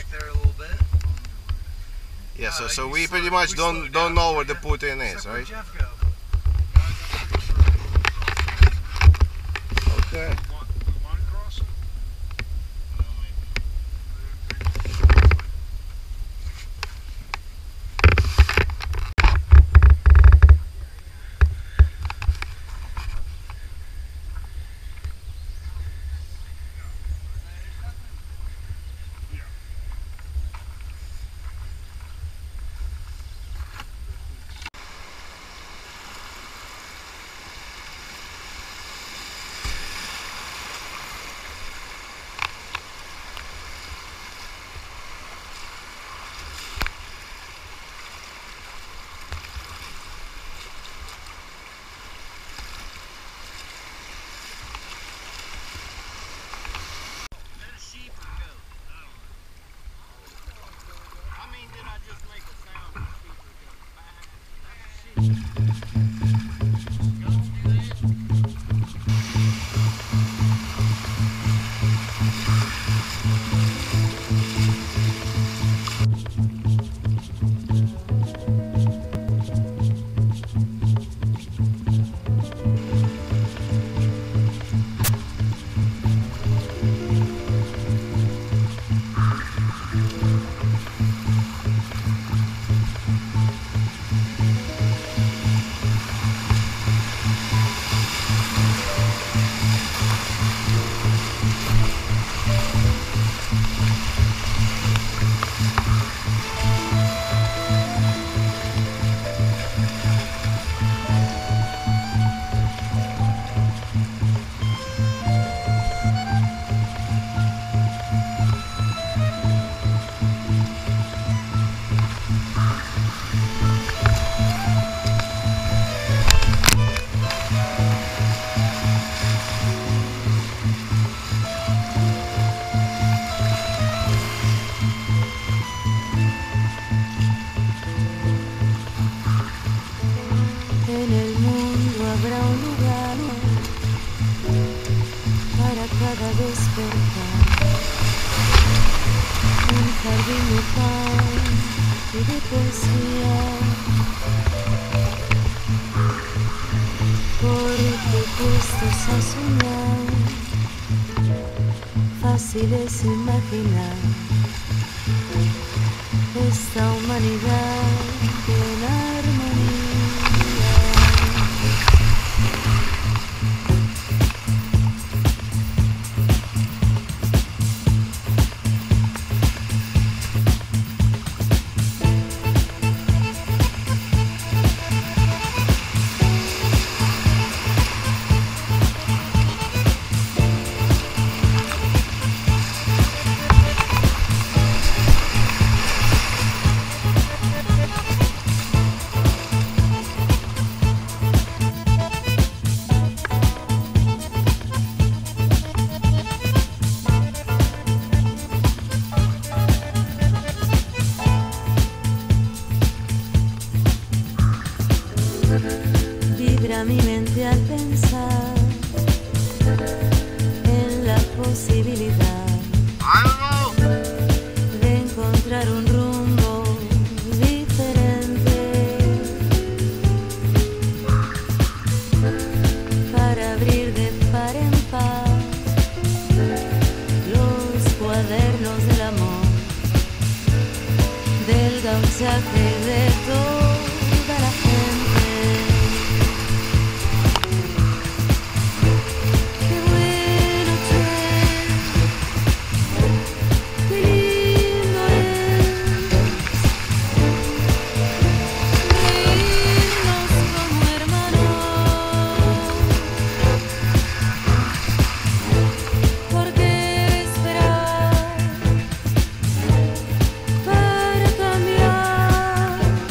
there a little bit. Yeah, so we pretty much don't know where the Putin is, So right? where'd Jeff go? Okay. En el mundo habrá un lugar para cada despertar, un jardín de paz y de poesía, porque puestos a soñar, fácil es imaginar esta humanidad en armonía. Vibra mi mente al pensar en la posibilidad de encontrar un rumbo diferente para abrir de par en par los cuadernos del amor, del gauchaje de toda la gente. Para cambiar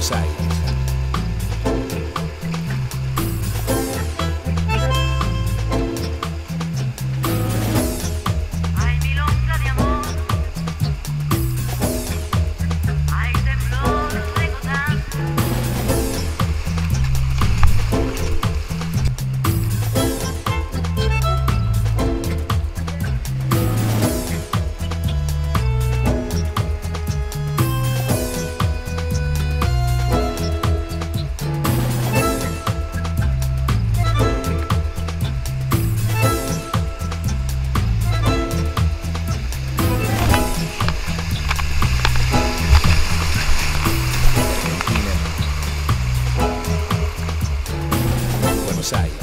Buenos Aires. Hay milonga de amor, hay temblor de gotas. Buenos Aires,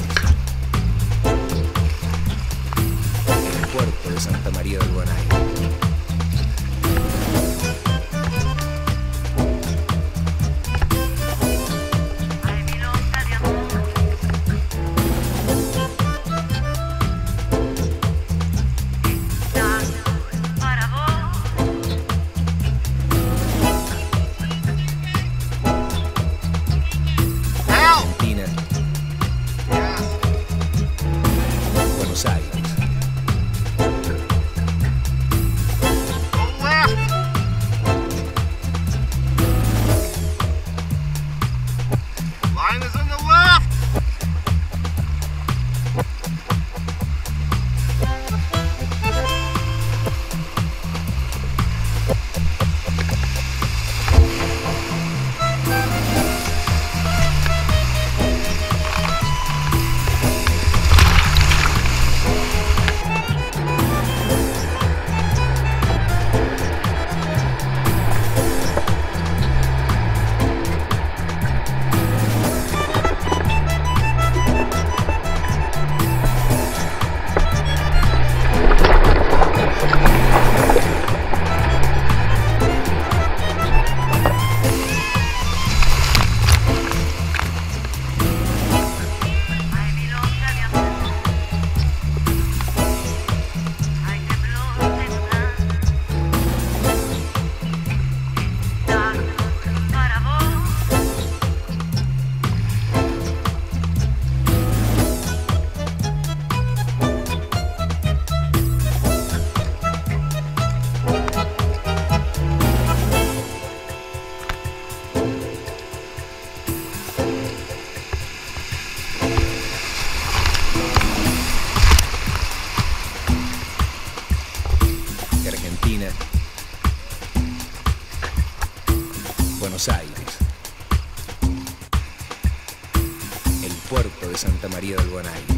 el puerto de Santa María del Buen Aire. Hay milonga de amor, está para vos. Argentina, Buenos Aires. Line is on the left. Hay milonga de amor, hay temblor de gotas. Está para vos. Argentina, Buenos Aires, el puerto de Santa María del Buen Aire.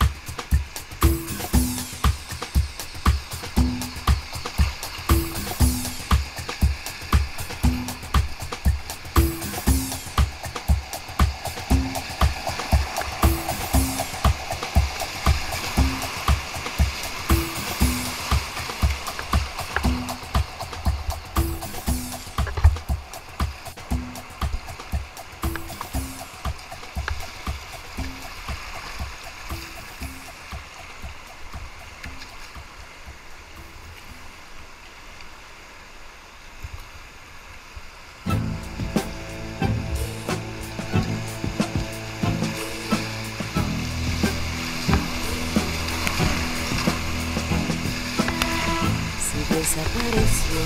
Si desapareció,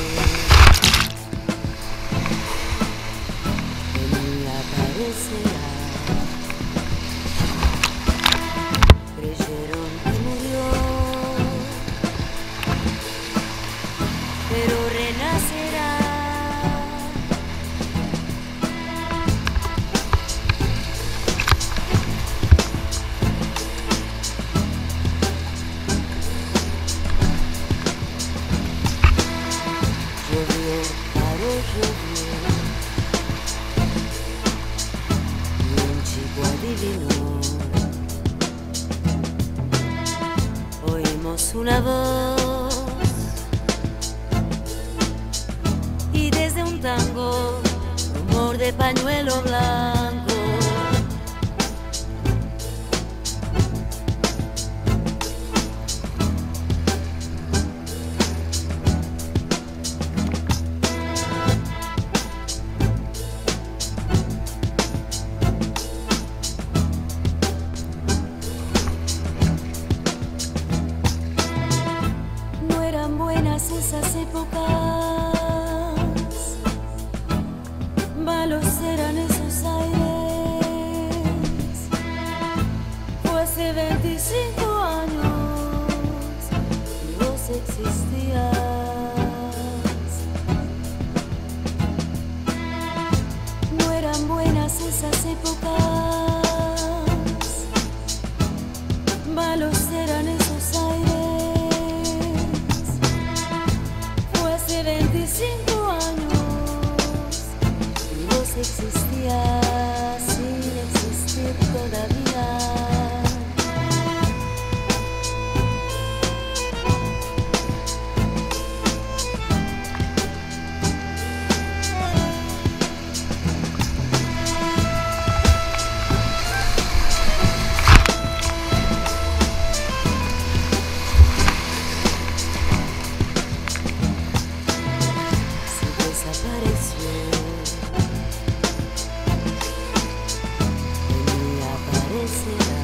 en la aparecerá. Creyeron que murió, pero renacerá. Llovió, paró, llovió, y un chico adivinó. Oímos una voz y desde un tango, rumor de pañuelo blanco. existías. No eran buenas esas épocas, malos eran esos aires. Fue hace 25 años y vos existías sin existir todavía. Desapareció y aparecerá.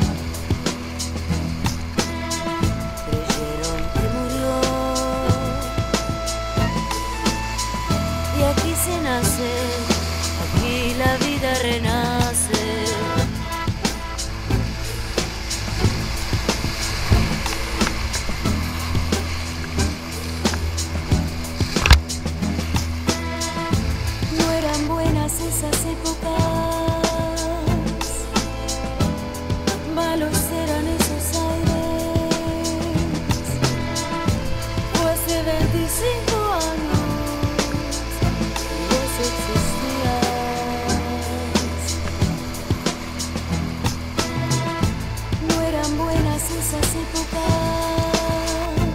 Creyeron que murió y aquí se nace, aquí la vida renace. Buenas esas épocas, malos eran esos aires. Fue hace 25 años y vos existías. No eran buenas esas épocas,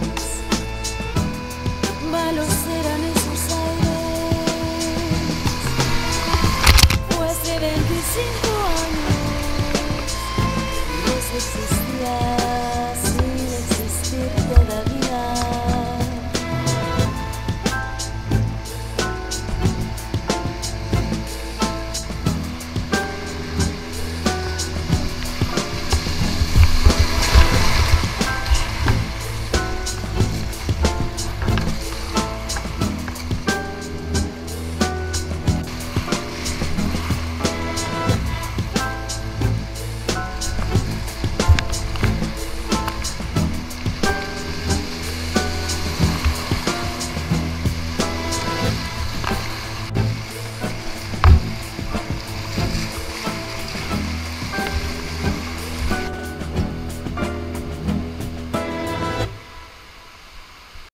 malos eran esos aires. 25